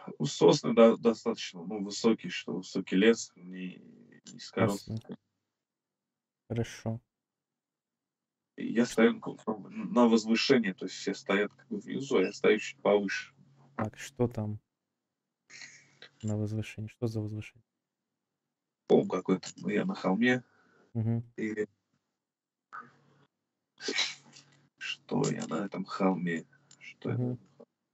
Сосны достаточно, ну, высокий, что высокий лес, не Ясно. низкорослый. Хорошо. И я Ш стою на возвышении, то есть все стоят как бы внизу, а я стою чуть повыше. Так, что там на возвышении? Что за возвышение? Холм какой-то, ну, я на холме, Мгм. и что я на этом холме? Что я на Мгм. этом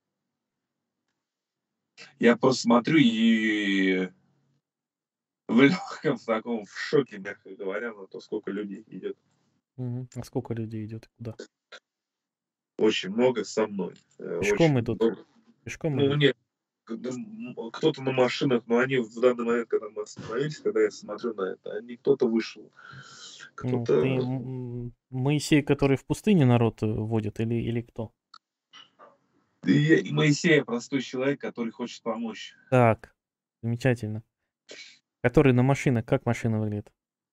Я просто смотрю и в легком таком в шоке, мягко говоря, на то, сколько людей идет. Мгм. А сколько людей идет и куда? Очень много со мной, Пешком очень идут? много. Пешком Ну, идут? нет, кто-то на машинах, но они в данный момент, когда мы остановились, когда я смотрю на это, кто-то вышел, Ну, ты кто-то... Моисей, который в пустыне народ водит, или кто? И Моисей, простой человек, который хочет помочь. Так, замечательно. Который на машинах, как машина выглядит?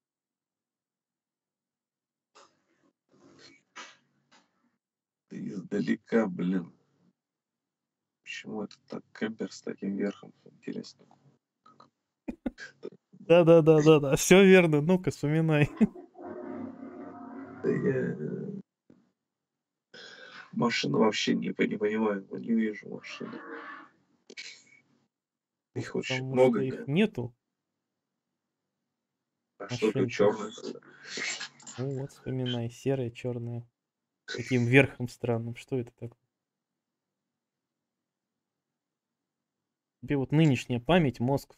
Ты издалека, блин. Почему это так кемпер с таким верхом? Интересно. Да-да-да-да-да, все верно. Ну-ка, вспоминай. Да я машину вообще не понимаю, не вижу машины. Может, Их очень потому много, что их я нету, а что тут машин-то? черное? Ну вот, вспоминай, серая, черная, таким верхом странным. Что это такое? Тебе вот нынешняя память, мозг,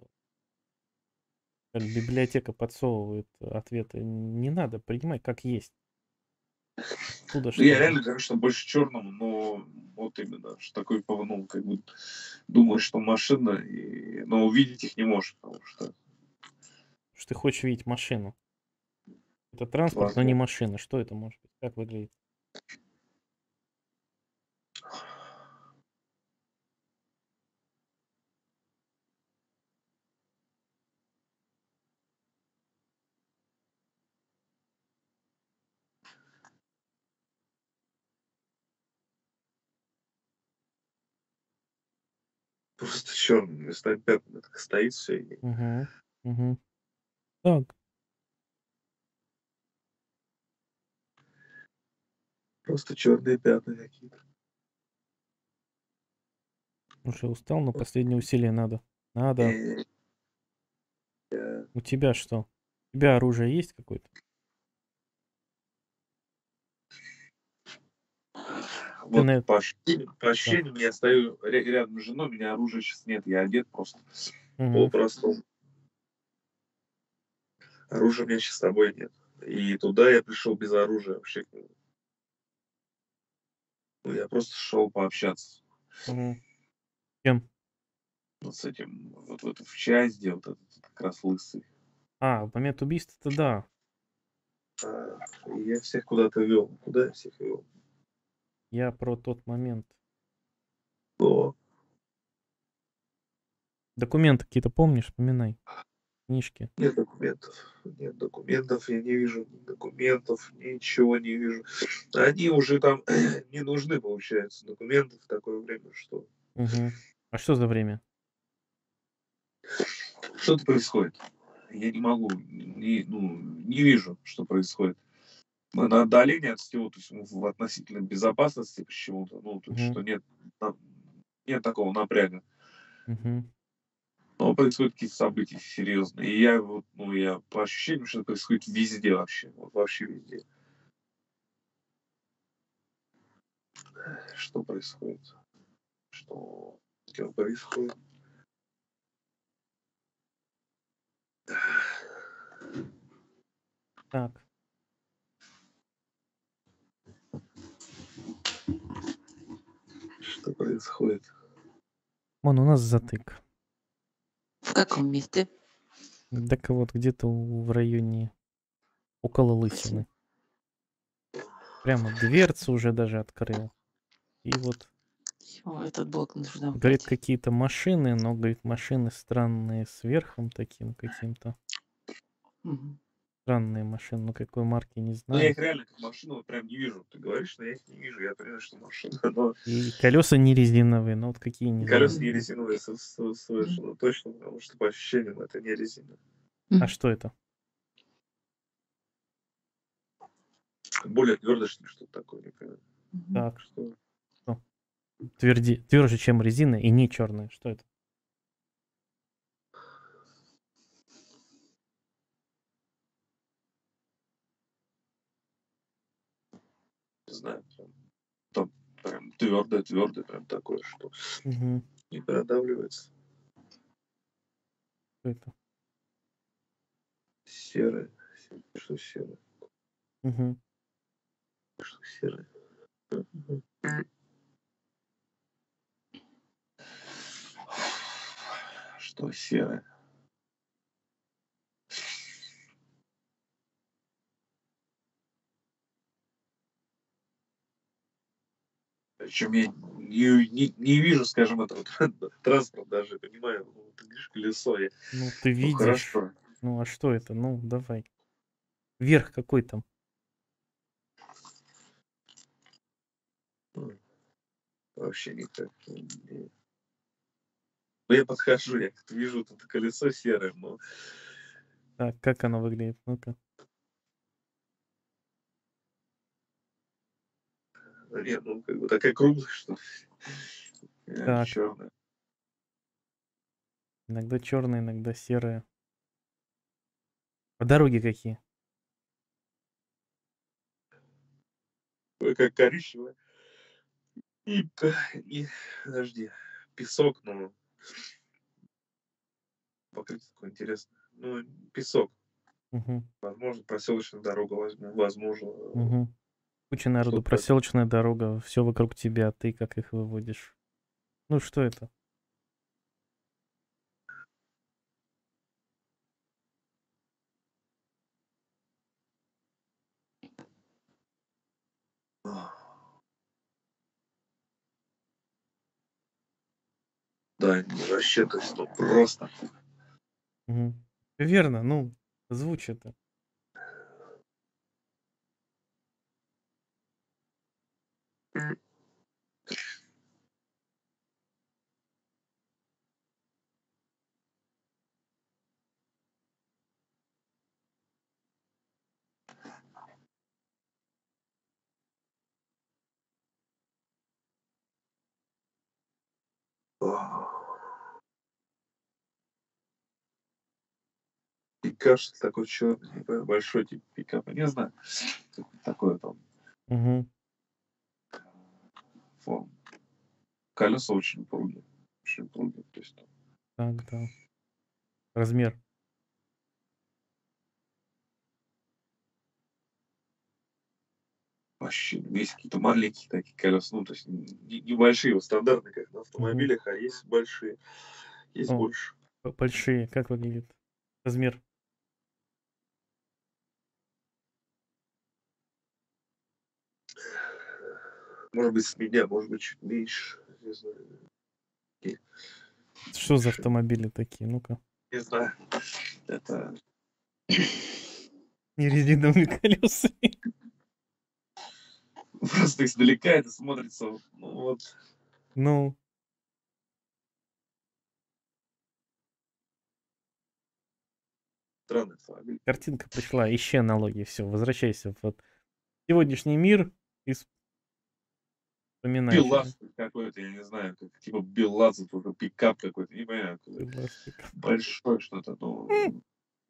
как библиотека подсовывает ответы. Не надо, принимай как есть. Оттуда Ну, я что? реально, конечно, больше черному, но вот именно, что такой, ну, как бы думаешь, что машина, но увидеть их не можешь, потому что Что ты хочешь видеть машину. Это транспорт, но не возможно. машина. Что это может быть? Как выглядит? Просто черными местами пятнами так стоит все, и Угу, угу. Так, просто черные пятна какие-то. уже устал, но последнее усилие надо. Надо. Э, я У тебя что? У тебя оружие есть какое-то? Ты Вот на по Да. ощущениям я стою рядом с женой, у меня оружия сейчас нет, я одет просто Мгм. по-простому. Оружия у меня сейчас с собой нет. И туда я пришел без оружия вообще. Ну, я просто шел пообщаться. Мгм. Кем? Вот с этим, вот в эту в часть, где вот этот как раз лысый. А, в момент убийства-то да. А, и я всех куда-то вел. Куда я всех вел? Я про тот момент. О, Документы какие-то помнишь? Вспоминай. Книжки. нет документов. Нет документов, я не вижу ни документов, ничего не вижу. Они уже там не нужны, получается, документы в такое время, что Мгм. А что за время? что-то происходит. Я не могу, не вижу, что происходит. Мы на отдалении от всего, то есть мы в относительной безопасности почему-то, ну, то есть Мгм. что на- нет такого напряга. Мгм. Но происходят какие-то события серьезные. И я вот, ну, я по ощущениям, что это происходит везде вообще. Вот вообще везде. Что происходит? Что происходит? Так. Что происходит? Вон у нас затык. В каком месте? Так вот, где-то в районе, около Спасибо. лысины. Прямо дверцу уже даже открыл. И вот, О, этот блок нужно говорит, убрать. какие-то машины, но, говорит, машины странные с верхом таким каким-то. Мгм. Странные машины, ну какой марки, не Ну, я знаю. их реально как машину вот прям не вижу. Ты говоришь, но я их не вижу. Я понимаю, что машина, но И колеса не резиновые, ну вот какие, не и знаю. колеса не резиновые совершенно точно, потому что по ощущениям это не резина. А что это? Более твердое, что ли, что-то такое, не понимаю. Так, Что? тверже, чем резина и не черная. Что это? Не знаю, там прям твердое, прям такое, что Угу. не продавливается. Что это? Серое. Что серое? Угу. Что серое? Что серое? Причем я не вижу, скажем, этого транспорта даже, понимаю, ну, ты говоришь, колесо, Ну ты ну видишь. хорошо. Ну а что это? Ну давай. Верх какой там? Вообще никак. Ну, я подхожу, я как-то вижу тут колесо серое, но Так, как оно выглядит? Ну-ка. нет, ну как бы такая круглая, что Так. черная. Иногда черная, иногда серая. А дороги какие? Как коричневая. И, подожди, песок, но покрытие такое интересное. Ну, песок. Угу. Возможно, проселочная дорога, возможно, Угу. Куча народу, что-то такое. проселочная дорога, все вокруг тебя, а ты как их выводишь? Ну что это? Да, вообще, то есть, ну, просто. Угу. Верно, ну, звучит это. Пикап, что такой черный, большой тип пикапа, не знаю. Такое там Угу. форма. Колеса очень упругие. Очень упругие. То есть, Так, да. Размер. вообще, есть какие-то маленькие такие колеса, ну, то есть небольшие, вот стандартные, как на Угу. автомобилях, а есть большие, есть О, больше. большие, как выглядит? Размер. Может быть, с меня, может быть, чуть меньше. Не знаю. Что за автомобили такие? Ну-ка. Не знаю. Это Не резиновыми колесами. просто издалека это смотрится, ну, вот, Ну, странный автомобиль. картинка пришла, ищи аналогии, все, возвращайся в сегодняшний мир и вспоминай. БелАЗ какой-то, я не знаю, как, типа БелАЗ, только пикап какой-то, не понимаю, большой что-то, ну,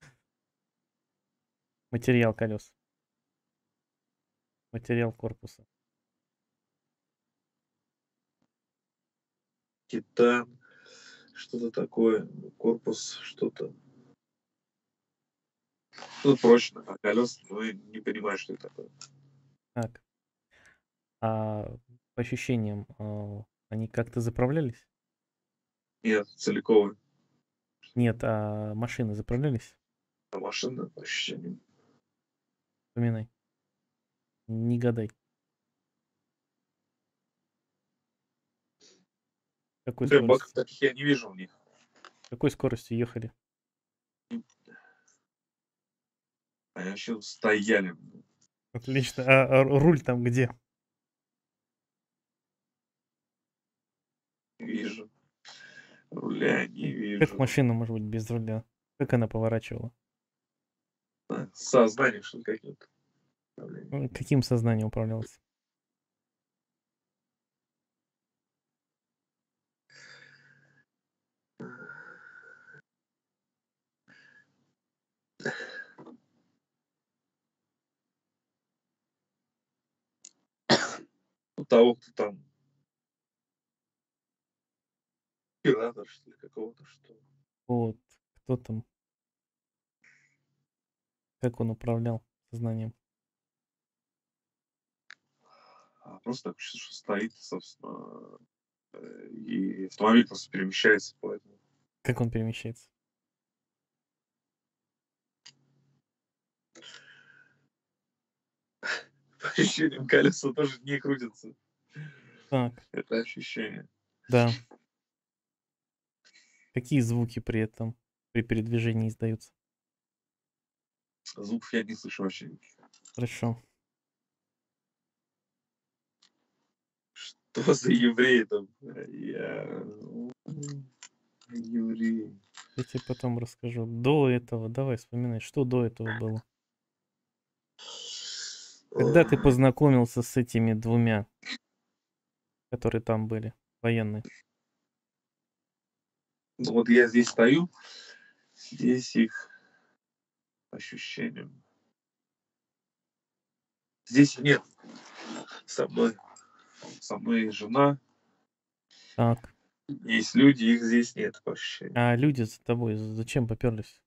Материал колес. Материал корпуса. титан, что-то такое, корпус, что-то. Ну, прочно, а колеса, ну, я не понимаю, что это такое. Так. А по ощущениям, они как-то заправлялись? Нет, целиковый. Нет, а машины заправлялись? А машина, по ощущениям. Вспоминай. Не гадай. Какой Баков скоростью? таких я не вижу у них. Какой скоростью ехали? Они вообще стояли. Отлично. А руль там где? Не вижу. Руля не Как вижу. машина может быть без руля? Как она поворачивала? Сознание, что ли, каким-то. Каким сознанием управлялась? У того, кто там оператор, что ли, какого-то, что. Вот. Кто там? Как он управлял сознанием? Просто так, что стоит, собственно, и автомобиль просто перемещается, поэтому. Как он перемещается? По ощущениям, колеса тоже не крутятся. Так, Это ощущение. да. Какие звуки при этом, при передвижении издаются? Звуков я не слышу вообще. Хорошо. Что за евреи там? Я... Евреи. Я тебе потом расскажу. До этого, давай вспоминай, что до этого было. Когда ты познакомился с этими двумя, которые там были, военные? Ну вот я здесь стою, здесь их ощущением. Здесь нет со мной. Со мной жена, Так. есть люди, их здесь нет по ощущениям. А люди за тобой зачем поперлись?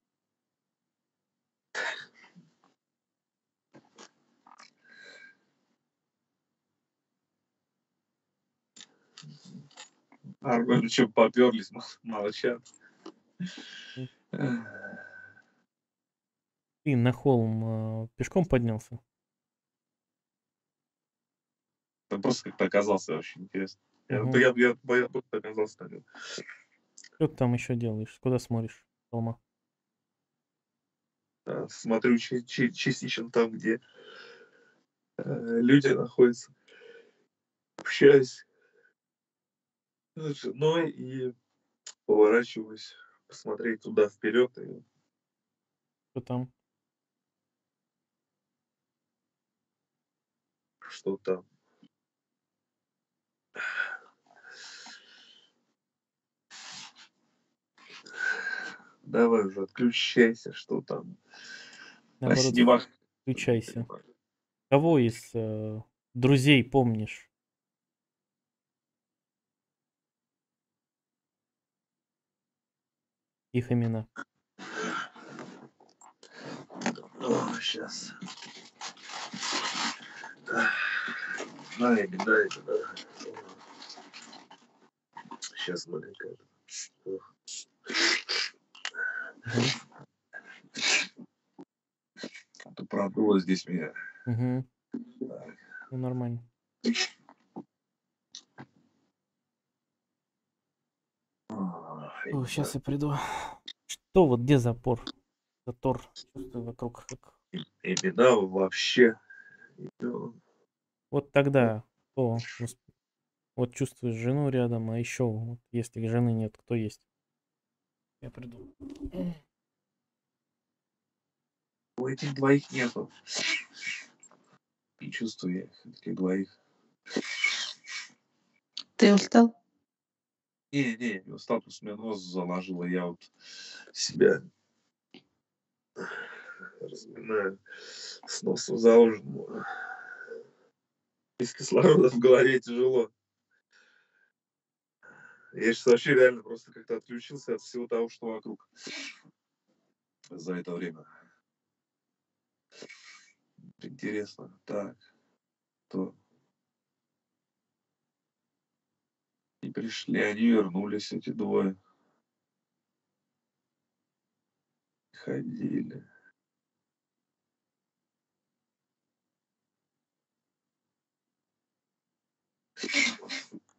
Нормально, что поперлись, молчат. М. Ты на холм пешком поднялся? Там просто как-то оказался очень интересно. Угу. Я просто оказался на нем. Что ты там еще делаешь? Куда смотришь? С холма? Смотрю частично там, где люди находятся. Общаюсь с женой и поворачиваюсь посмотреть туда вперед. И Что там? что там. Давай уже отключайся, что там. На Наоборот, синемах. включайся. Кого из друзей помнишь? Их имена. Сейчас. Дай. Сейчас маленько. Угу. Ты продуло здесь меня. Угу. Ну, нормально. Сейчас я приду. Что вот, где запор? Затор. Чувствую вокруг. Имена вообще. Вот тогда, вот чувствуешь жену рядом, а еще, вот, если жены нет, кто есть? Я приду. У этих двоих нету. Не чувствую я этих двоих. Ты устал? Не устал, просто меня нос заложило. Я вот себя разминаю с носом заложенным. Без кислорода в голове тяжело. Я сейчас вообще реально просто как-то отключился от всего того, что вокруг за это время. Интересно. Так, то. И пришли, они вернулись, эти двое. Ходили.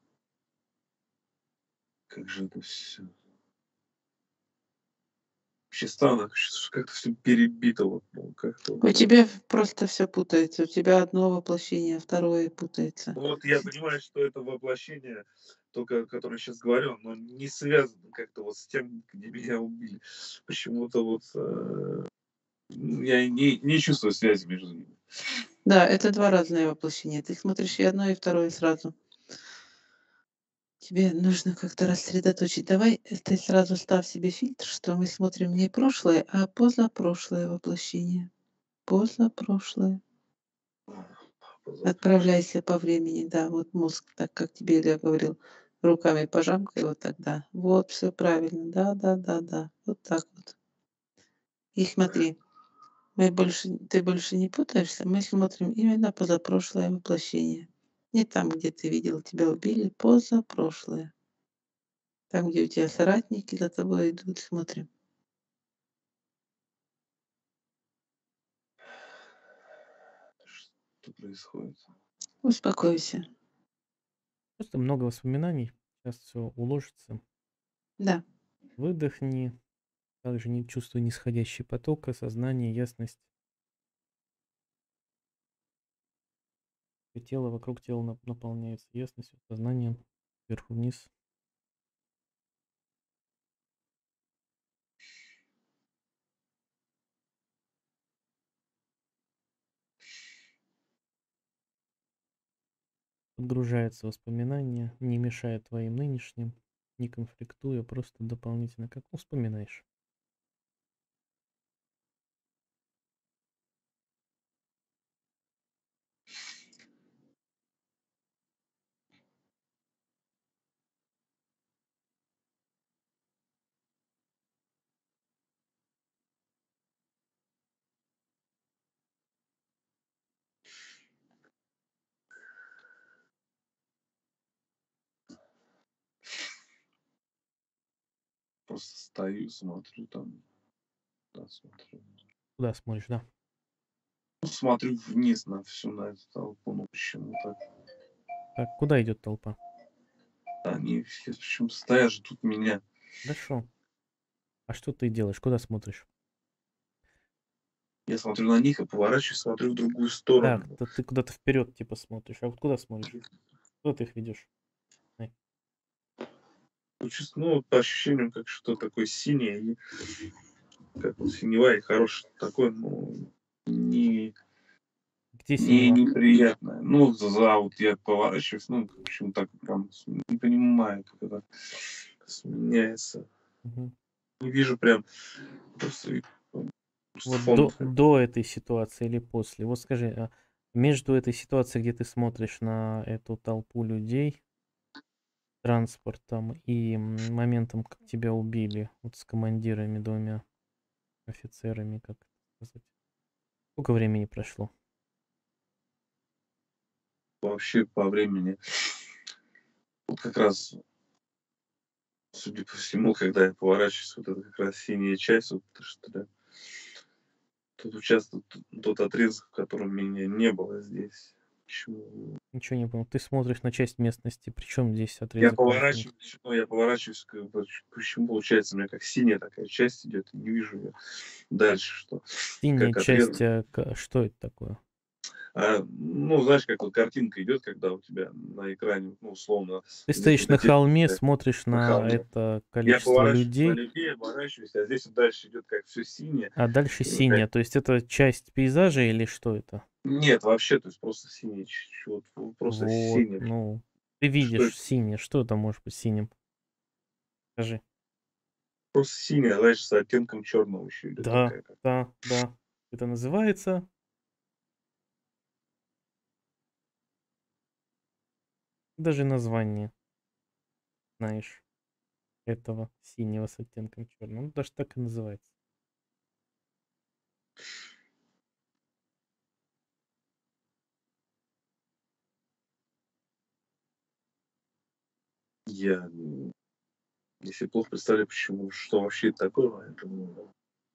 Как же это все? Вообще странно, что как-то все перебито, вот, ну, как-то вот У так. тебя просто все путается. У тебя одно воплощение, второе путается. Вот я понимаю, что это воплощение, только о котором сейчас говорю, оно не связано как-то вот с тем, где меня убили. Почему-то вот я не чувствую связи между ними. Да, это 2 разные воплощения. Ты смотришь и одно, и второе сразу. Тебе нужно как-то рассредоточить. Давай, ты сразу ставь себе фильтр, что мы смотрим не прошлое, а позапрошлое воплощение. Позапрошлое. Позапрошлое. Отправляйся по времени, да, вот мозг, так как тебе Илья говорил, руками пожамкай вот тогда. Вот, все правильно, да. Вот так вот. И смотри, ты больше не путаешься, мы смотрим именно позапрошлое воплощение. Не там, где ты видел, тебя убили, позапрошлое. Там, где у тебя соратники за тобой идут, смотрим. Что происходит? Успокойся. Просто много воспоминаний. Сейчас все уложится. Да. Выдохни. Также не чувствуй нисходящий поток, осознание, ясность. И тело вокруг тела наполняется ясностью, сознанием. Сверху вниз. Подгружается воспоминания, не мешая твоим нынешним, не конфликтуя, просто дополнительно, как вспоминаешь. Просто стою, смотрю там, да, смотрю. Куда смотришь, да? Ну, смотрю вниз на всю на эту толпу, ну почему так? Так, куда идет толпа? Они все почему стоят, ждут меня. Хорошо. А что ты делаешь? Куда смотришь? Я смотрю на них и поворачиваюсь, смотрю в другую Так, сторону. то ты куда-то вперед типа смотришь. А вот куда смотришь? Куда ты их ведешь? Ай, Ну, ну, по ощущениям, как что-то такое синее, и как вот синева и хорошее такое, ну, не, где синева? неприятное. Ну, вот я поворачиваюсь, ну, в общем, так прям не понимаю, как это сменяется. Мгм. Не вижу прям просто Вот фон. до этой ситуации или после? Вот скажи, между этой ситуацией, где ты смотришь на эту толпу людей, транспортом и моментом, как тебя убили, вот с командирами двумя офицерами, как это сказать? Сколько времени прошло? Вообще по времени. Вот как раз, судя по всему, когда я поворачиваюсь, вот это как раз синяя часть, вот, что ли, тут участвует тот отрезок, в котором меня не было здесь. Почему? Ничего не понял. Ты смотришь на часть местности, причем здесь Я отрезок времени? поворачиваюсь, ну, я поворачиваюсь, как бы, почему получается у меня как синяя такая часть идет, и не вижу я дальше, что Синяя как часть, отрезок. что это такое? Ну, знаешь, как вот картинка идет, когда у тебя на экране, ну, условно, Ты здесь стоишь вот на эти холме, смотришь на на холме. это Я количество поворачиваюсь на людей, людей, оборачиваюсь, а здесь вот дальше идет как все синее. а дальше И вот синяя. То есть это часть пейзажа или что это? нет, вообще, то есть просто синее чуть-чуть, вот просто Вот, синее. ну, ты Что это? видишь синее. Что это может быть синим? Скажи. Просто синее, знаешь, с оттенком черного еще идет Да, такая как. да. Это называется, даже название, знаешь, этого синего с оттенком черного. Ну, даже так и называется. Я если плохо представляю, почему, что вообще это такое, поэтому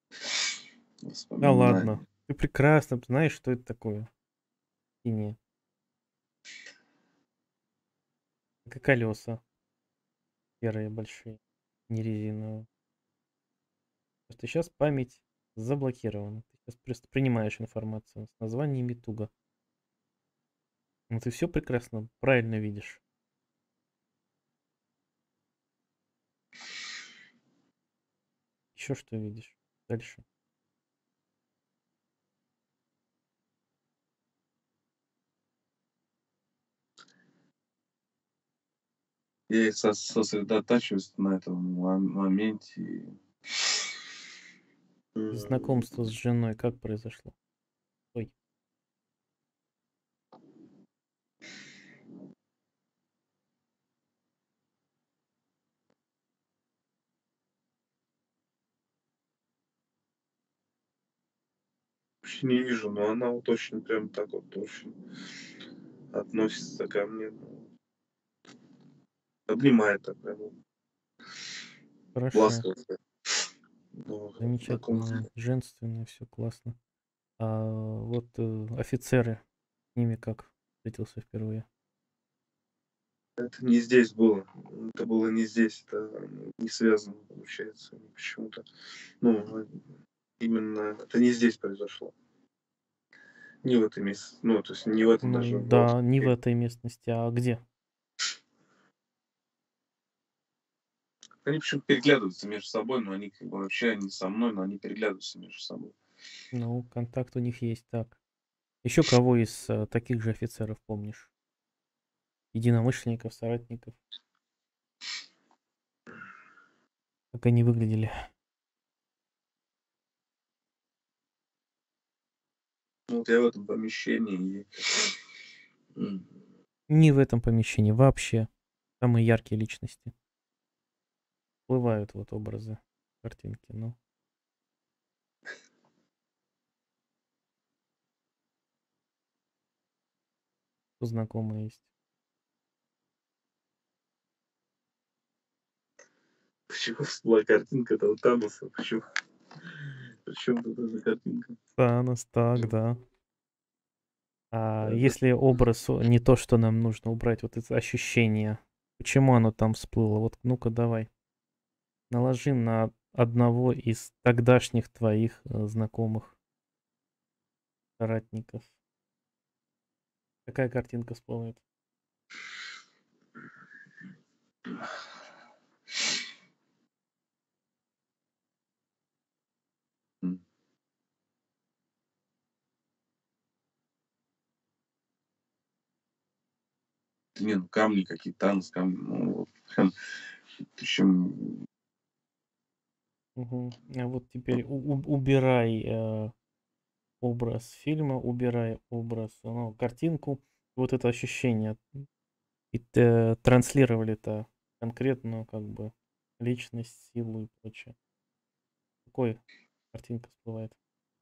Да ладно. воспоминания. Ты прекрасно знаешь, что это такое. Синее. Как колеса серые большие, не резиновые. Просто сейчас память заблокирована. Ты сейчас просто принимаешь информацию с названиями туго. Но ты все прекрасно, правильно видишь. Еще что видишь? Дальше. Я и сосредотачиваюсь на этом моменте. Знакомство с женой как произошло? Ой, Вообще не вижу, но она вот очень прям так вот очень относится ко мне. Обнимает так прям хорошо, ласково. Но замечательно, знакомство. женственно, все классно. А вот офицеры, с ними как встретился впервые? Это не здесь было. Это было не здесь. Это не связано, получается, почему-то. Ну, именно это не здесь произошло. Не в этом месте. Ну, то есть не в этом Ну даже. да, не в этой местности, а где? Они почему-то переглядываются между собой, но они как бы вообще они со мной, но они переглядываются между собой. Ну, контакт у них есть, так. Еще кого из таких же офицеров помнишь? Единомышленников, соратников? Как они выглядели? Ну, вот я в этом помещении. М, Не в этом помещении, вообще. Самые яркие личности. Всплывают вот образы, картинки, ну, кто знакомые есть. Почему всплыла картинка этого Таноса? Почему? Причем тут эта картинка? Танос, так, да. А Это если образ не то, что нам нужно убрать, вот это ощущение, почему оно там всплыло? Вот ну-ка давай, наложи на одного из тогдашних твоих знакомых, соратников. Какая картинка всплывает? м, не, ну камни какие-то, Танос, камни. Ну, вот, прям, причем, Мгм. А вот теперь убирай образ фильма, убирай образ, ну, картинку, вот это ощущение. И транслировали это конкретную как бы личность, силу и прочее. Какой картинка всплывает?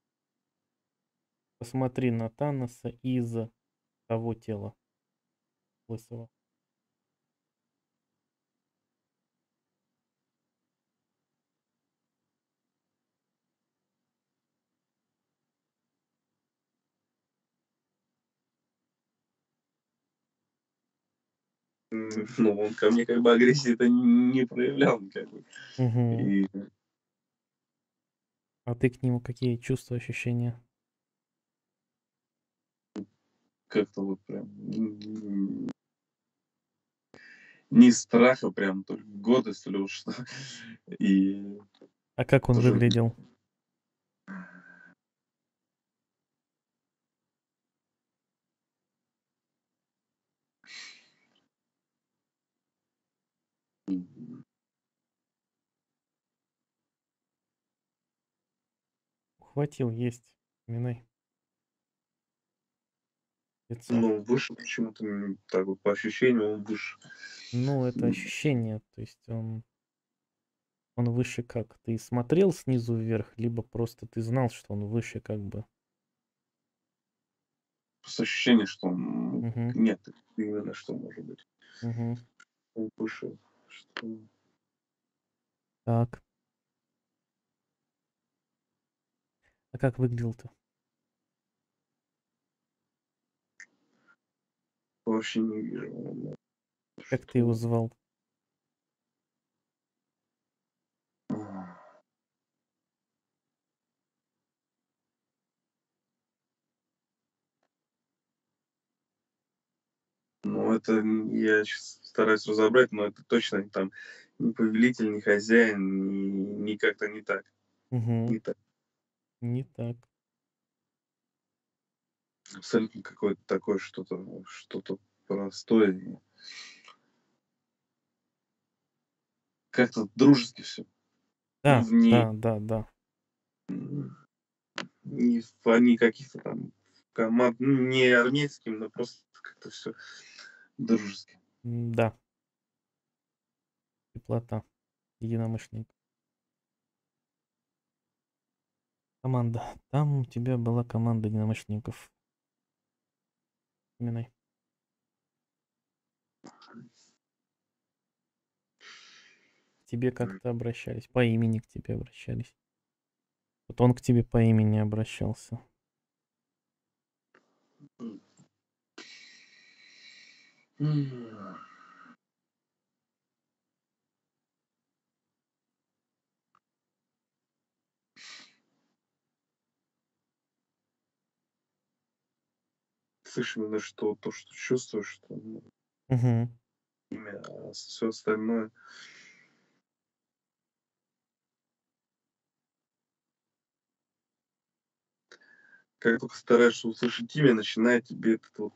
Посмотри на Таноса из того тела лысого. ну, он ко мне как бы агрессии-то не проявлял, как бы. Мгм. И А ты к нему какие чувства, ощущения? как-то вот прям не страха прям, только гордость или вот что. И А как он тоже выглядел? м, Ухватил, есть. Вспоминай. Лицо. ну, выше почему-то, так вот по ощущениям он выше. Ну, это М, ощущение, то есть он выше как? Ты смотрел снизу вверх, либо просто ты знал, что он выше как бы? Просто ощущение, что он Мгм. нет, именно что может быть. Мгм. Он выше, что Так. А как выглядел-то? вообще не вижу. Ну, Как ты его что звал? Ну, это я щас стараюсь разобрать, но это точно там не повелитель, не хозяин, не как-то не так. Угу. Не так. Не так. Абсолютно какое-то такое что-то простое. И как-то дружески все. Да, Не, да. не в плане каких-то там команд, ну, не армейским, но просто как-то все дружески. Да, теплота единомышленников. Команда. Там у тебя была команда единомышленников. Вспоминай. К тебе как-то обращались. По имени к тебе обращались. Вот он к тебе по имени обращался. Слышь, именно что то, что чувствуешь, что Угу. имя, а все остальное как только стараешься услышать имя, начинает тебе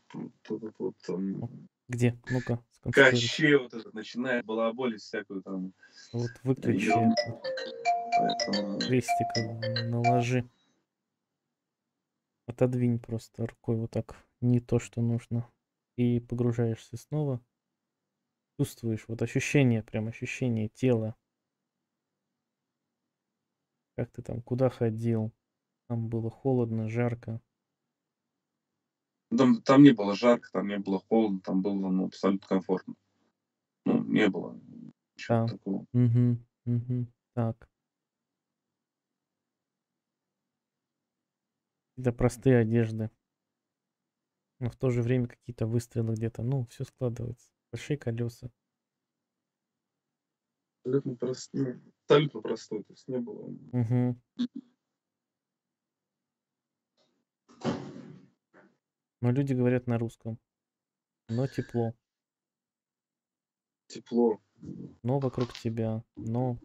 Где? Ну-ка, сконцентрируйся. каще вот этот начинает балаболить всякую там Вот выключи ерунду. это. Поэтому Крестика наложи. Отодвинь просто рукой вот так. Не то, что нужно. И погружаешься снова. Чувствуешь вот ощущение, прям ощущение тела. Как ты там, куда ходил. Там было холодно, жарко. там не было жарко, там не было холодно, там было абсолютно комфортно. Ну, не было ничего Да. такого. Угу. Так. Это простые одежды. Но в то же время какие-то выстрелы где-то. Ну, все складывается. Большие колеса. Абсолютно простой, то есть не было. Угу. Но люди говорят на русском. Но тепло. Тепло. Но вокруг тебя. Но.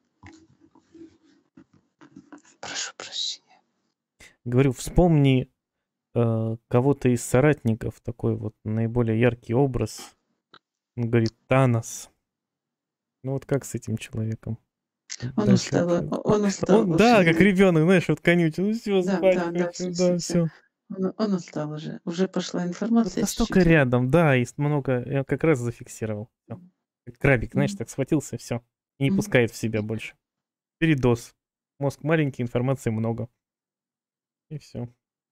Прошу прощения. Говорю, вспомни кого-то из соратников. Такой вот наиболее яркий образ. Он говорит, Танос. Ну вот как с этим человеком? Он Дальше устал, общаться. он устал Да, как уже. ребенок, знаешь, вот конючит. Ну все, Да, спать да, хочу, да, все. все. Он устал уже. Уже пошла Вот информация настолько чуть-чуть. рядом, да, и много, я как раз зафиксировал. Всё. Как крабик, знаешь, Мгм. так схватился, все. И не Мгм. пускает в себя больше. Передоз. Мозг маленький, информации много. И все.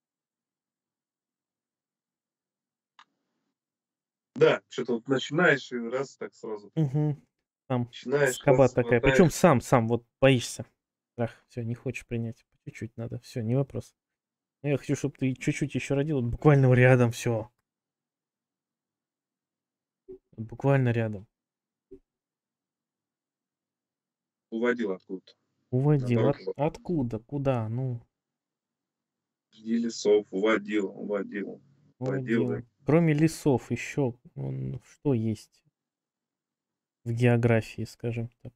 Да, что-то вот начинаешь и раз так сразу. Угу. Там Начинаешь, скоба раз такая. Причем хватаешь. сам вот боишься. Страх, все, не хочешь принять. По чуть-чуть надо, все, не вопрос. Но я хочу, чтобы ты чуть-чуть еще родил, вот буквально рядом все. Буквально рядом. Уводил откуда-то. Уводил. Наоборот, Откуда? Куда? Ну, среди лесов уводил. И уводил. Кроме лесов еще что есть в географии, скажем так?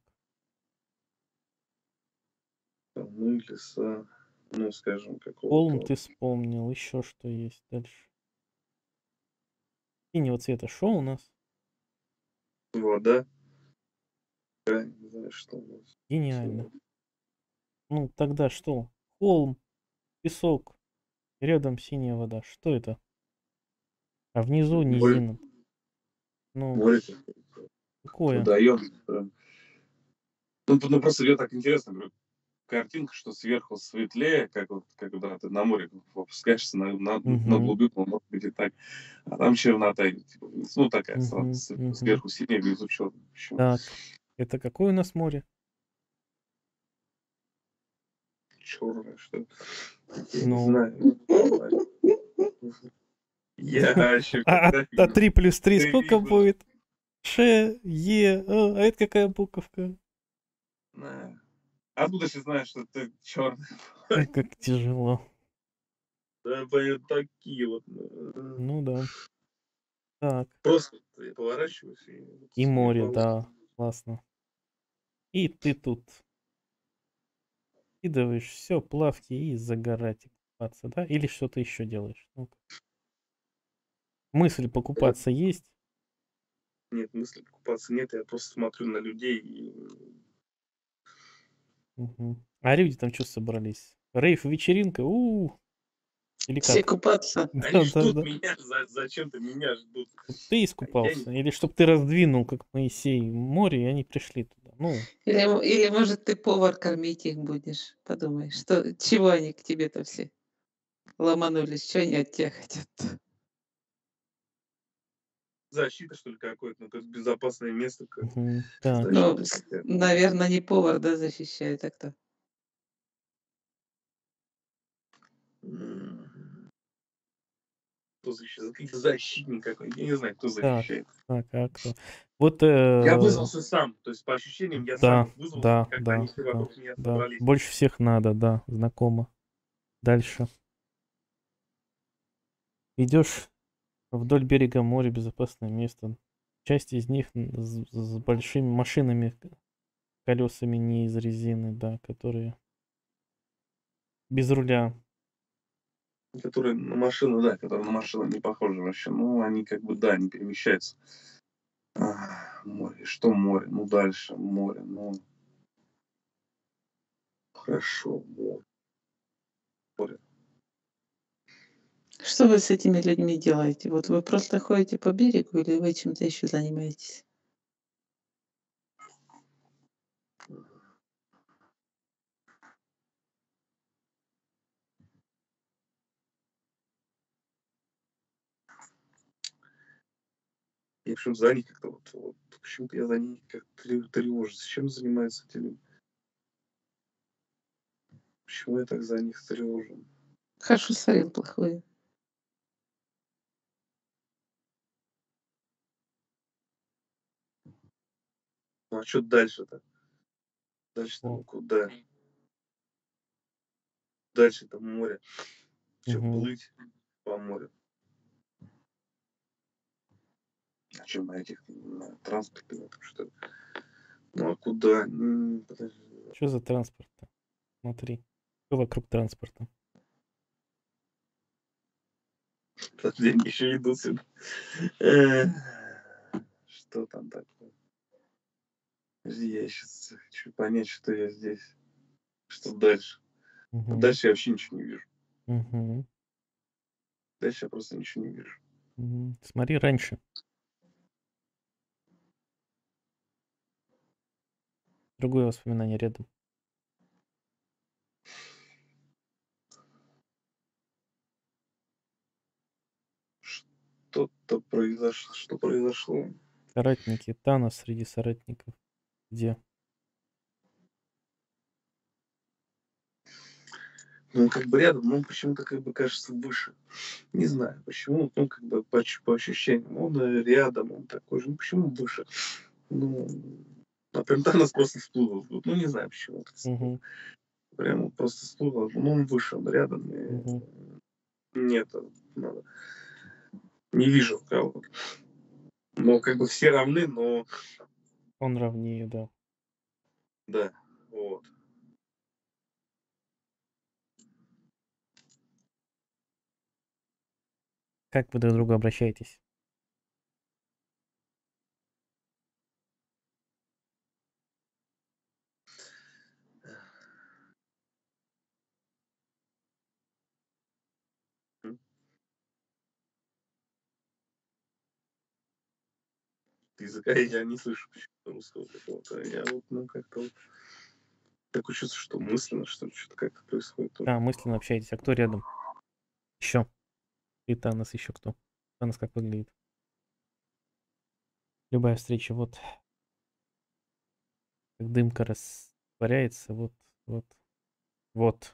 там, ну и леса, ну, скажем, Холм какого-то ты вспомнил, еще что есть дальше? Синего цвета шо у нас? вода. Я не знаю, что у нас. Гениально. Ну, тогда что? Холм, песок, рядом синяя вода. Что это? А внизу Море, низина. Ну, море какое? водоем. Ну, просто мне так интересно, говорю, картинка, что сверху светлее, как когда ты на море опускаешься на Угу, глубину, может быть и так, а там чернота, типа, ну такая, угу. сверху синяя, внизу черная. Почему? Так, это какое у нас море? Черная, что ли? Я не Ну, знаю. Я еще а когда 3 плюс 3 ты сколько видел, будет? Ш, Е, а это какая буковка? откуда ты знаешь, что ты черный? Как тяжело. Да, понятно, такие вот. Ну да. Так. Просто я поворачиваюсь и вот И смотрю по море, улице. да, классно. И ты тут скидываешь все, плавки и загорать, и купаться, да? Или что-то еще делаешь? Ну-ка. Мысль Э, покупаться есть? Нет, мысли покупаться нет, я просто смотрю на людей и Мгм. А люди там что собрались? Рейв-вечеринка? Или Все как? купаться. они ждут Да-да-да. меня, зачем-то меня ждут. Чтоб ты А я искупался? не Или чтоб ты раздвинул, как Моисей, море, и они пришли туда? Ну, Или, может, ты повар кормить их будешь. Подумай, чего они к тебе-то все ломанулись, что они от тебя хотят? защита, что ли, какое-то, ну, какое-то безопасное место, какое-то так. Ну, защита какая-то. наверное, не повар, да, защищает, а кто? М, Кто защищает? Какой-то защитник какой-то, я не знаю, кто Так, защищает. так, а кто? Вот, Я вызвался сам, то есть по ощущениям я сам да, их вызвался, да, когда они да, все да, вокруг меня да. собрались. Больше всех надо, да, знакомо. Дальше. Идешь вдоль берега моря, безопасное место. Часть из них с большими машинами, колесами не из резины, да, которые без руля. Которые на машину, да, которые на машину не похожи вообще. Ну, они как бы, да, не перемещаются. Море. Что море? Ну, дальше море. Ну, хорошо, море. Что вы с этими людьми делаете? Вот вы просто ходите по берегу или вы чем-то еще занимаетесь? Я почему-то за них как-то вот почему-то я за них как-то тревожусь. Чем занимаются эти люди? Почему я так за них тревожен? Хорошо, сорил плохое. Ну, а что дальше-то? Дальше-то О, мы куда? Дальше-то море. Что, мгм. плыть по морю? А что, на этих, на транспорте, этом, что ли? Ну, а куда? Подожди. Что за транспорт-то? Смотри. Что вокруг транспорта? Подожди, они еще идут сюда. Э, Что там такое? Подожди, я сейчас хочу понять, что я здесь. Что дальше? А Мгм, дальше я вообще ничего не вижу. мгм, Дальше я просто ничего не вижу. мгм. Смотри раньше. Другое воспоминание рядом. Что-то произошло. Что произошло? Соратники. Танос среди соратников. Где? Ну, он как бы рядом, но он почему-то как бы кажется выше. Не знаю, почему. Ну, как бы по ощущениям. Он рядом, он такой же. Ну, почему выше? Ну, а прям Танос просто всплыл. Вот, ну, не знаю, почему это всплыл. Мгм, Прям вот просто всплыл. Ну, он выше, он рядом. И мгм. нет, надо. Не вижу кого. Но как бы все равны, но Он равнее, да. да, вот. Как вы друг к другу обращаетесь? М. Языка я не слышу почему-то русского какого-то. Я вот, ну, как-то вот такое чувство, что мысленно, что ли, что-то как-то происходит тоже. Да, мысленно общаетесь. А кто рядом? Еще. И Танос еще кто? Танос как выглядит? Любая встреча, вот как дымка растворяется, вот, вот, вот.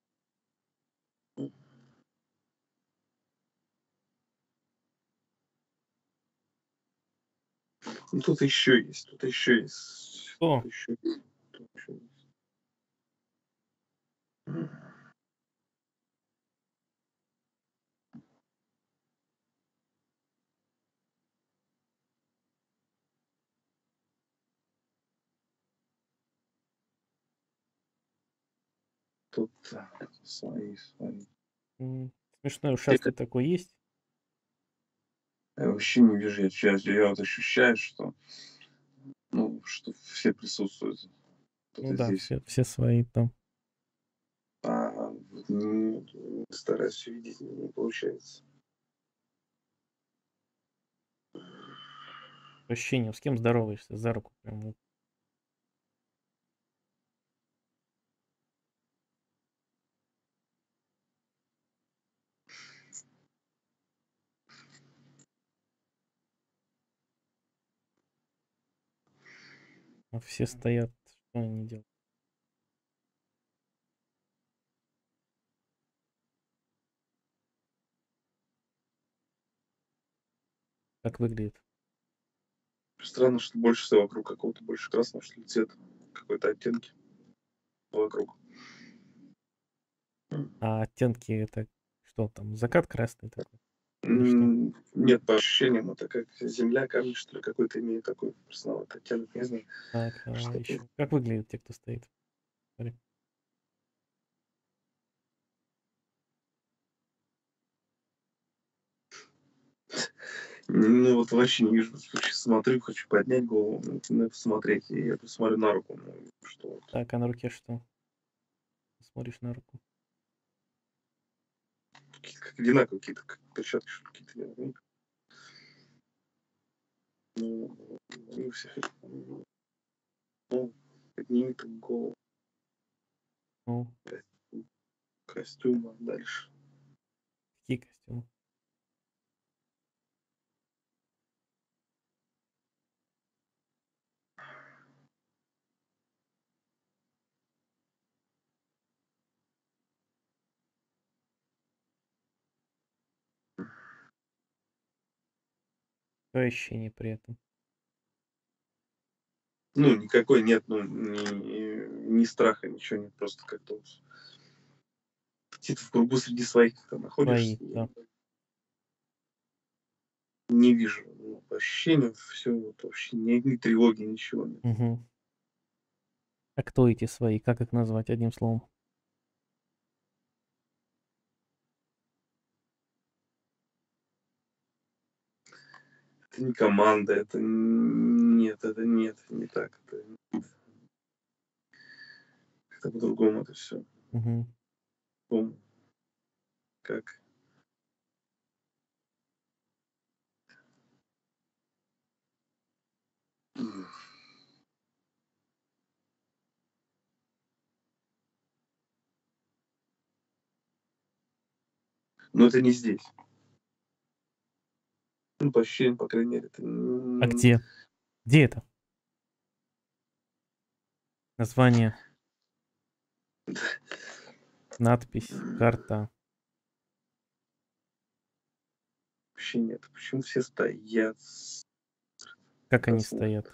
Ну, тут еще есть, тут еще есть, тут О, еще есть, тут еще есть. М. Тут свои. Смешной ушастый такой есть? Я вообще не вижу. Я вот ощущаю, что, что все присутствуют. Ну Кто-то да, здесь. все свои там. Вот стараюсь увидеть, не получается. Ощущение, с кем здороваешься, за руку прям. Вот. А все стоят, что они делают? Как выглядит? Странно, что больше всего вокруг какого-то больше красного, что ли, цвета. Какой-то оттенки вокруг. А оттенки это что там? Закат красный такой? Или что? Нет, по ощущениям, это как земля, камень, что ли, какой-то имеет такой красноватый оттенок, не знаю. Так, Что еще. Как выглядят те, кто стоит? Смотри. Вот вообще не вижу. Смотрю, хочу поднять голову, посмотреть, и я посмотрю на руку. Что вот. Так, а на руке что? Смотришь на руку. Какие-то как одинаковые, какие-то как перчатки, что ли, какие-то одинаковые. У всех подними так голову. Ну, Костюма дальше. какие костюмы? Какое ощущение при этом? Никакой нет, ни страха, ничего нет. Просто как-то вот где-то в кругу среди своих как-то Свои, находишься. да. Не вижу. По ощущениям все вот, вообще ни тревоги, ничего нет. Угу. А кто эти свои? Как их назвать одним словом? Это не команда, это нет, не так. Это по-другому это все. Угу. Как? Но это не здесь. По ощущениям, по крайней мере, это А где? Где это? Название, надпись, карта. вообще нет. Почему все стоят? Как они Красные. стоят?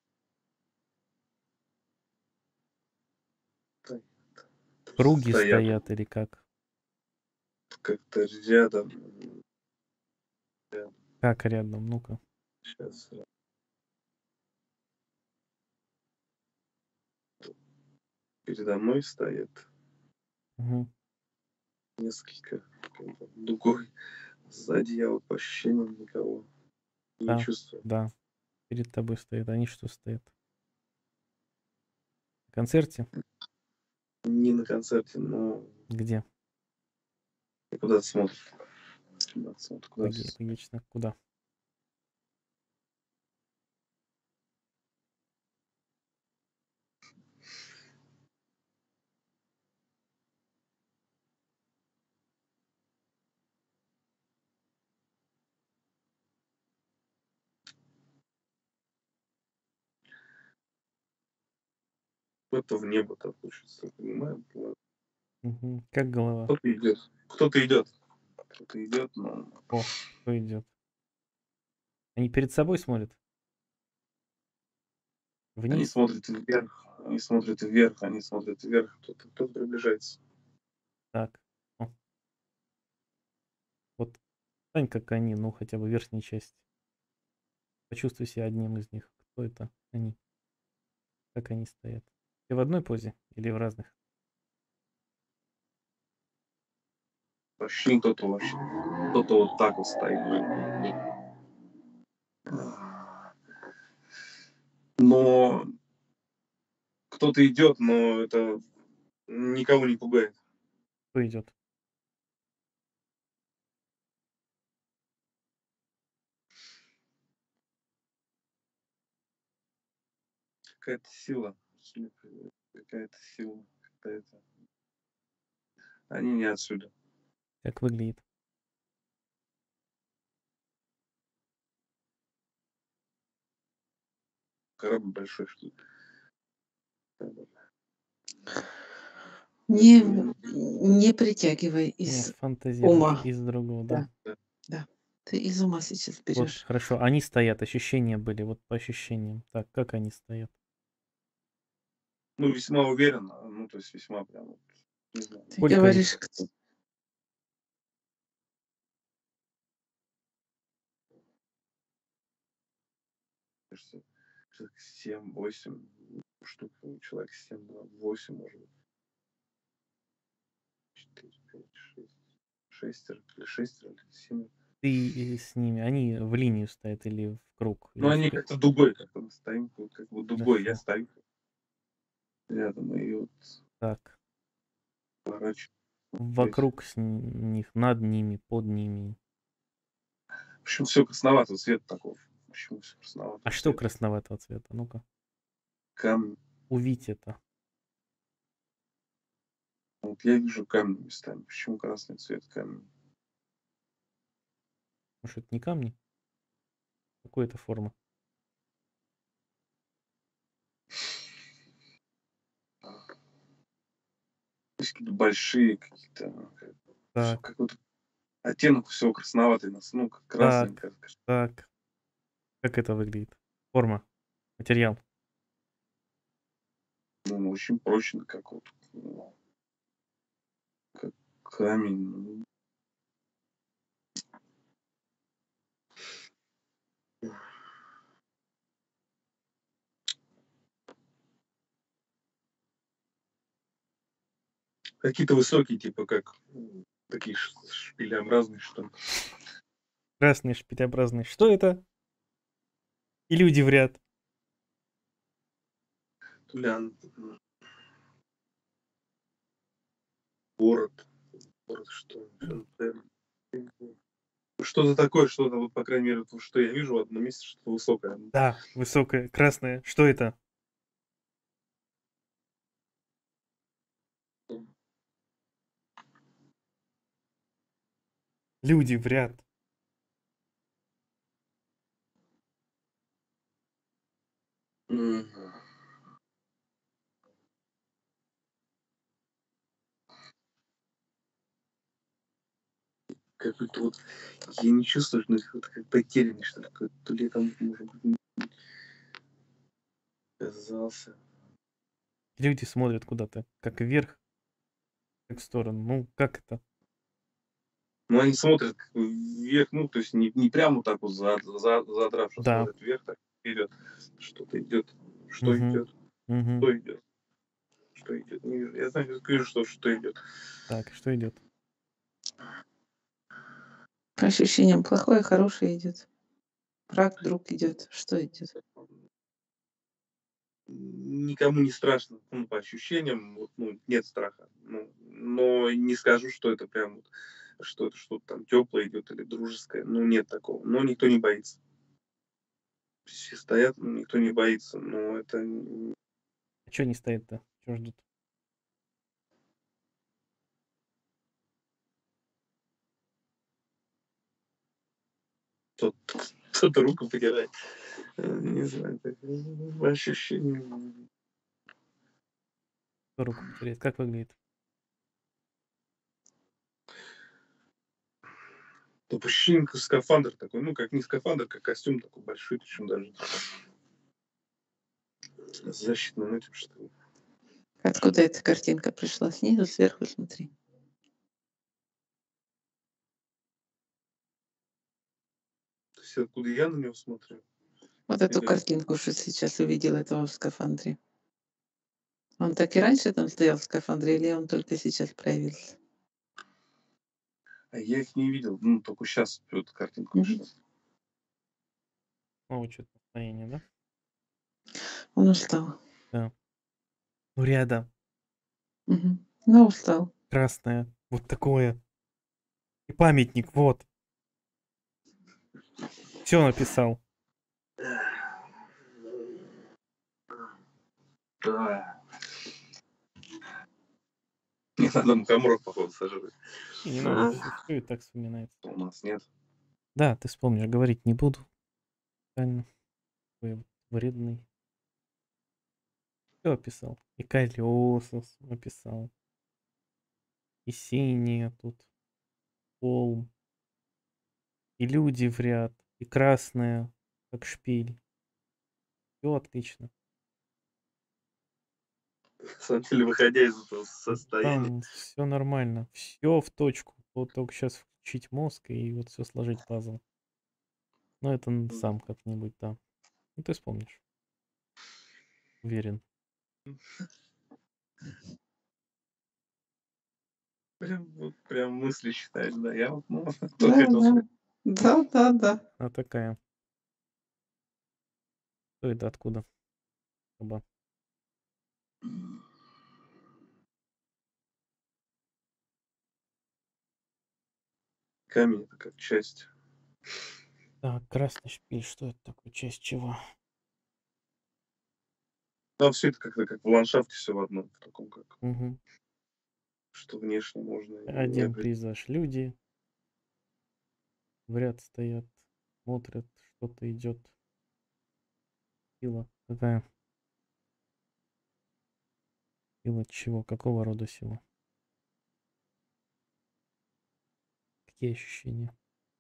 Круги Стоят стоят или как? как-то рядом. Как рядом? Ну-ка. Сейчас. Передо мной стоят Угу. несколько дугой. Сзади я вот по ощущениям никого не Да, чувствую. да. Перед тобой стоят. Они что стоят? В концерте? Не на концерте, но Где? куда-то смотрят. Куда-то смотрят. Логично. Куда? Кто-то в небо так хочется, понимаю. Угу. Как голова? Кто-то идет. Кто-то идет. Кто-то идет, но О, кто идет? Они перед собой смотрят? они Вниз? смотрят вверх. Они смотрят вверх, они смотрят вверх. Кто-то приближается. Так. О. Вот стань как они, ну хотя бы верхняя часть. Почувствуй себя одним из них. Кто это? Они. Как они стоят? Ты в одной позе или в разных? Ощущение, кто-то вот так вот стоит. Но кто-то идет, но это никого не пугает. Кто идет? Какая-то сила. Какая-то сила. Какая-то. Они не отсюда. Как выглядит? Корабль большой, что ли. Не, Ну, не притягивай Не, из фантазируешь ума. из другого, да. Да, да. Ты из ума сейчас Вот, берешь. хорошо, они стоят, ощущения были, вот по ощущениям. Так, как они стоят? ну, весьма уверенно. Ну, то есть весьма прям, вот, не знаю. Ты Сколько говоришь, их? Кажется, человек 7-8 штук. Человек 7, 8, может быть. 4, 5, 6. Шестеро или 7. Ты с ними, они в линию стоят или в круг? Ну, Или они как-то дугой, как-то мы стоим, как бы дугой. Я Хорошо. стою рядом и вот Так, поворачиваюсь. вокруг них, над ними, под ними. Почему все красноватого цвета такого? Почему все А красноватого что цвета? красноватого цвета? Ну-ка, Камни. увидь это. Вот я вижу камни местами. Почему красный цвет камня? Может, это не камни? Какой это форма? Есть какие-то большие какие-то, Так, какой-то оттенок всего красноватый, ну, как красный, так, так. Как это выглядит? Форма, материал. ну, очень прочный, как вот, ну, как камень. Ну, какие-то высокие, типа как такие шпилеобразные, что ли. Красный шпилеобразный. Что это? И люди в ряд. То ли город, город что ли, наверное. Что-то такое, что-то, вот, по крайней мере, вот, что я вижу в одном месте, что-то высокое. Да, высокое, красное. Что это? Люди в ряд. Мгм. Какой-то вот, я не чувствую, что это как потерянный, что ли, какой-то, то ли я там, может быть, оказался. Люди смотрят куда-то, как вверх, как в сторону. Ну, как это? Ну, они смотрят как бы вверх, ну, то есть не прямо вот так вот задравшись, а Да. смотрят вверх, так вперед. Что-то идет. Что Угу. идет? Угу. Что идет? Что идет? Не вижу. Я знаю, как вижу, что идет. Так, что идет? По ощущениям, плохое, хорошее идет. Враг, друг идет. Что идет? Никому не страшно, ну, по ощущениям, вот, ну, нет страха. Ну, но не скажу, что это прям вот, что это что-то там теплое идет или дружеское. Ну, нет такого. Но никто не боится. Все стоят, никто не боится. Но это А что они стоят-то? Чего ждут? кто-то, кто-то руку потирает. Не знаю, так, ощущение. Кто руку потеряет? Как выглядит? Ну, ощущение, как скафандр такой, ну, как не скафандр, как костюм такой большой, причем даже с защитным этим, что ли. Откуда эта картинка пришла? Снизу, сверху, смотри. То есть откуда я на него смотрю? Вот эту Или картинку, что сейчас увидел этого в скафандре. Он так и раньше там стоял в скафандре, или он только сейчас проявился? А я их не видел, ну, только сейчас вот картинку Мгм. нашла. О, что-то настроение, да? Он устал. Да. Ну, рядом Мгм. Ну, устал. красное, вот такое. И памятник, вот. Все написал. Да. Не надо мухоморов, походу, сожрать. И не надо, все и так вспоминается. У нас нет. Да, ты вспомнишь, говорить не буду. Правильно. Такой вот вредный. Все описал. И колеса описал. И синие тут. Холм. И люди в ряд. И красное, как шпиль. Все отлично. На самом деле, выходя из этого состояния, Там все нормально. Все в точку. Вот только сейчас включить мозг и вот все сложить пазл. Но это сам как-нибудь, да. Ну, ты вспомнишь. Уверен. прям мысли читаешь, да. Я вот, ну, только Да, хотел да. сказать. Да, да, да. А такая. Что это откуда? Оба. Камень это как часть. Так, красный шпиль. Что это такое? Часть чего? Ну, все это как-то как в ландшафте все в одном, в таком как, Угу. что внешне можно и не Один определить. пейзаж. Люди в ряд стоят, смотрят, что-то идет. Сила какая? Сила чего? Какого рода сила? Какие ощущения?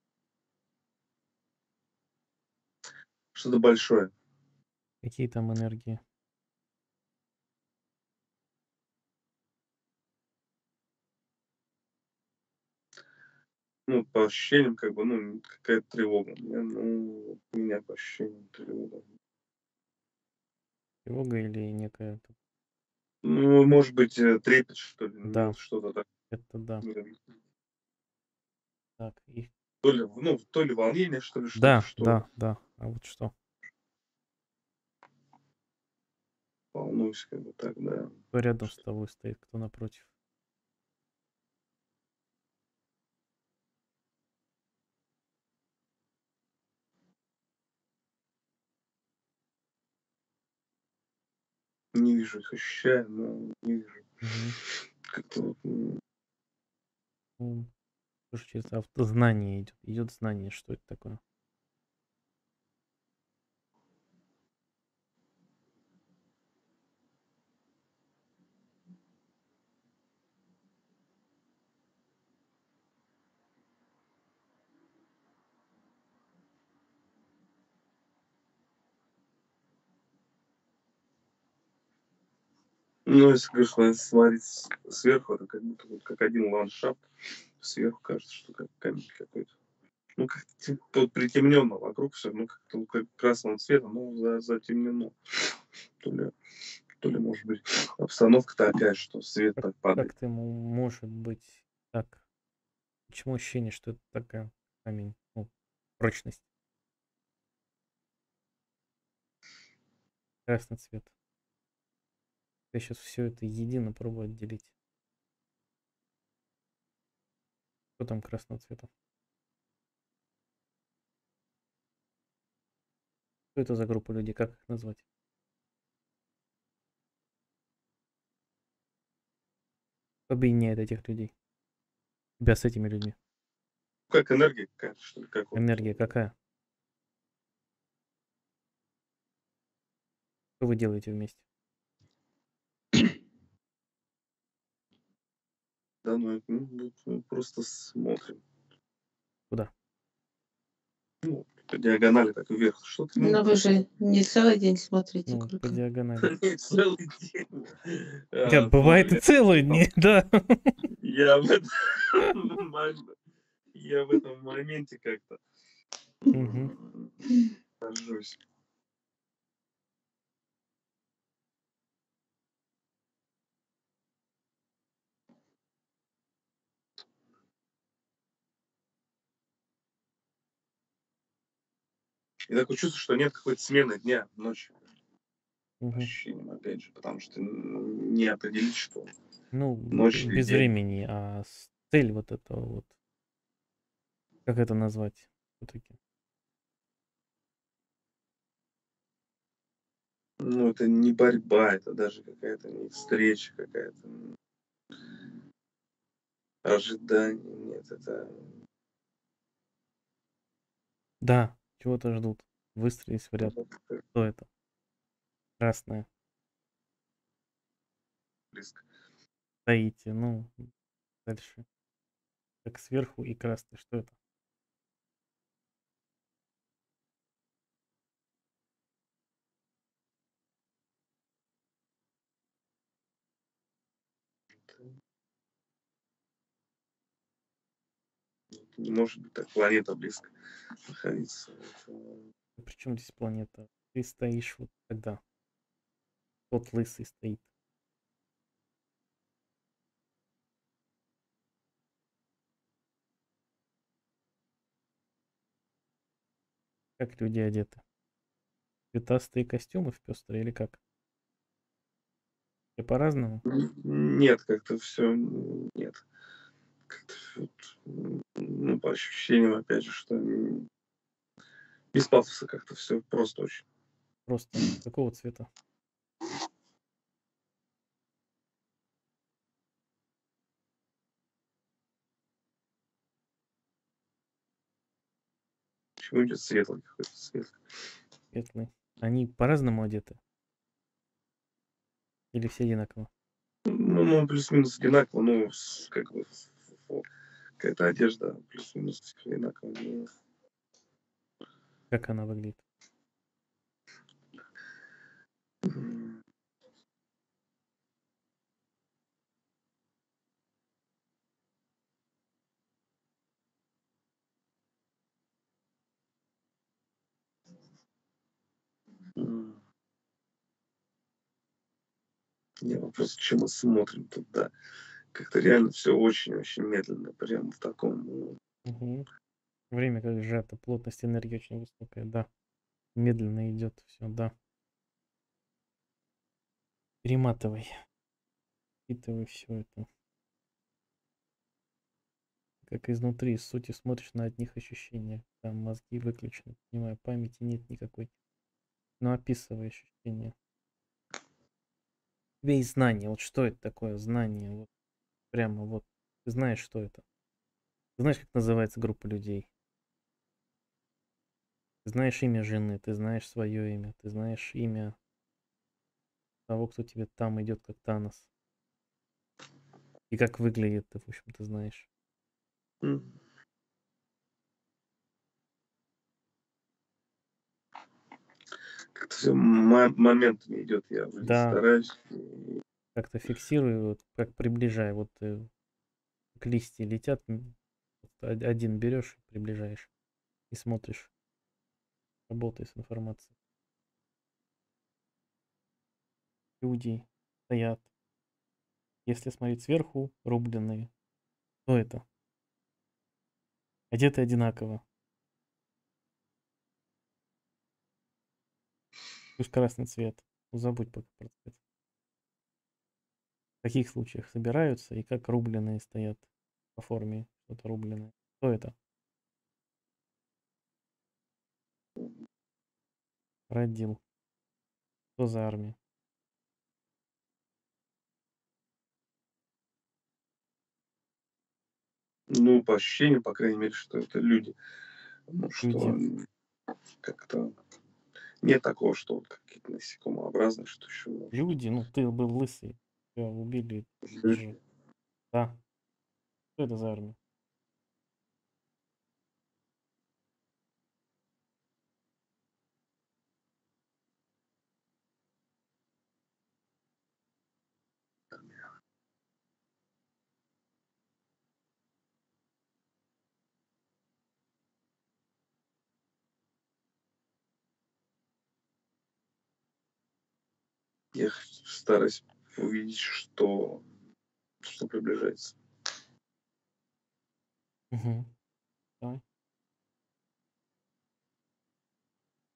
Что-то большое. Какие там энергии? Ну, по ощущениям, как бы, ну, какая-то тревога. У меня по ощущениям тревога. Тревога или некая... Ну, может быть, трепет, что ли, ну, Да, вот что-то так. это да. Так, и... То ли, ну, то ли волнение, что ли, что-то, Да, что да, да. А вот что? волнуюсь, как бы так, да. Кто рядом с тобой стоит, кто напротив? Не вижу их, ощущаю, но не вижу. Угу. Как-то вот, Тоже через автознание идет. Идет знание, что это такое. ну, если, конечно, смотреть сверху, это как будто вот как один ландшафт. Сверху кажется, что как камень какой-то. Ну, как вот притемненно вокруг все, ну, как-то вот как красным цветом, ну, затемнено. То ли, то ли, может быть, обстановка такая, что свет Как, так падает. как ты может быть так? Почему ощущение, что это такая камень? Ну, прочность. Красный цвет. Я сейчас все это едино пробую отделить. Что там красного цвета? Что это за группа людей? Как их назвать? Что объединяет этих людей? Тебя с этими людьми? Как энергия какая-то, что ли, как вот. Энергия какая? Что вы делаете вместе? Да, ну, вот мы просто смотрим. Куда? Ну, по диагонали так вверх. Что-то, Но ну, вы же не целый день смотрите Ну, по только. диагонали. не целый день. Нет, бывает и целые дни, да. Я в этом я в этом моменте как-то Мгм. нахожусь. И такое чувство, что нет какой-то смены дня, ночи. По Мгм. ощущениям, опять же, потому что не определить, что Ну, ночь или без день. времени, а цель вот этого вот, как это назвать все-таки? Ну, это не борьба, это даже какая-то не встреча какая-то, ожидание. Нет, это Да, чего-то ждут. Выстроились в ряд. как-то Что это? Красное. близко. Стоите, ну, дальше. Как сверху и красное. Что это? Не может быть так планета близко находиться. Причем здесь планета? Ты стоишь вот тогда. Тот лысый стоит. Как люди одеты? Цветастые костюмы в пестрые или как? И по-разному? Нет, как-то все нет. Как-то вот, ну, по ощущениям, опять же, что без пафоса как-то все просто очень. Просто какого цвета? Почему идет светлый какой-то цвет? Светлый. Они по-разному одеты? Или все одинаково? Ну, плюс-минус одинаково, ну, как бы какая-то одежда плюс-минус одинаковая. Как она выглядит? М, м. Не, вопрос, чем мы смотрим туда. Как-то реально все очень-очень медленно, прям в таком, Мгм. Время как сжато, плотность энергии очень высокая, да. Медленно идет все, да. Перематывай, впитывай все это. Как изнутри, из сути смотришь на одних ощущениях. Там мозги выключены, понимаю, памяти нет никакой. Но описывай ощущения. У тебя есть знание. Вот что это такое знание? Вот прямо вот. Ты знаешь, что это. Ты знаешь, как называется группа людей. Ты знаешь имя жены, ты знаешь свое имя, ты знаешь имя того, кто тебе там идет, как Танос. И как выглядит, ты, в общем, ты знаешь. м. Как-то всё моментами идет. Я вроде Да, стараюсь. как-то фиксируй, вот, как приближай. Вот как листья летят, вот один берешь, приближаешь и смотришь, работай с информацией. Люди стоят. Если смотреть сверху, рубленые. Что это? Одеты одинаково. Плюс красный цвет. Ну, забудь пока про цвет. В каких случаях собираются и как рубленые стоят по форме, что-то рубленое. Что это? Родил. Что за армия? Ну, по ощущениям, по крайней мере, что это люди. Ну, что, Люди. как-то нет такого, что вот какие-то насекомообразные, что еще может Люди, ну ты был лысый. Тебя убили. Это быть. же. Да. Что это за армия? Я стараюсь увидеть, что приближается. Угу. Давай.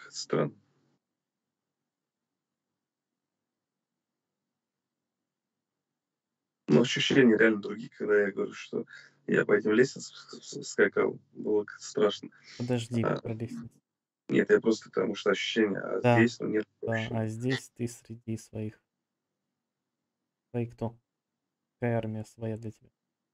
это странно. Но ощущения реально другие, когда я говорю, что я по этим лестницам скакал, было как-то страшно. Подожди, А, про лестницу. нет, я просто потому что ощущения, а Да, здесь, ну, нет да, а ощущений. здесь ты среди своих. Свои кто? Какая армия своя для тебя?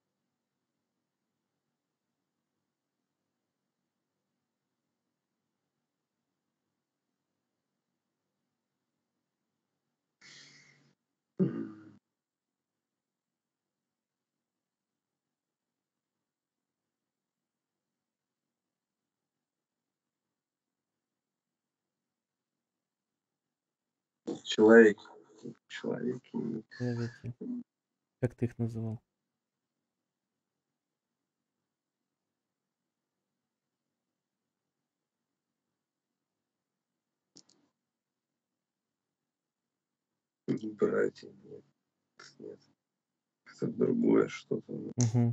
М, Человек, человеки, Человеки. Как ты их называл? братья, нет, нет, это другое что-то. Угу.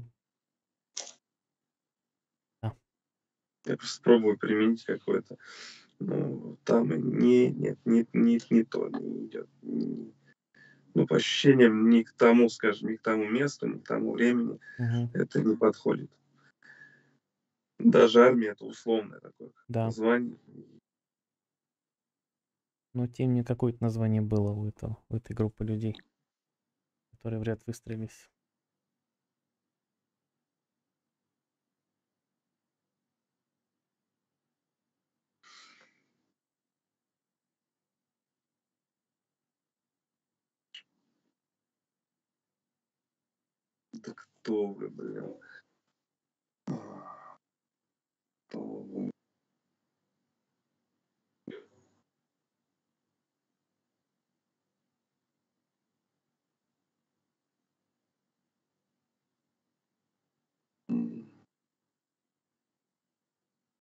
Да. Я просто пробую применить какое-то, ну, там и не то, не идет. Ну, по ощущениям, не к тому, скажем, не к тому месту, не к тому времени Угу. это не подходит. Даже армия — это условное такое Да. название. Но тем не какое-то название было у этой группы людей, которые в ряд выстроились. Да кто вы, блин?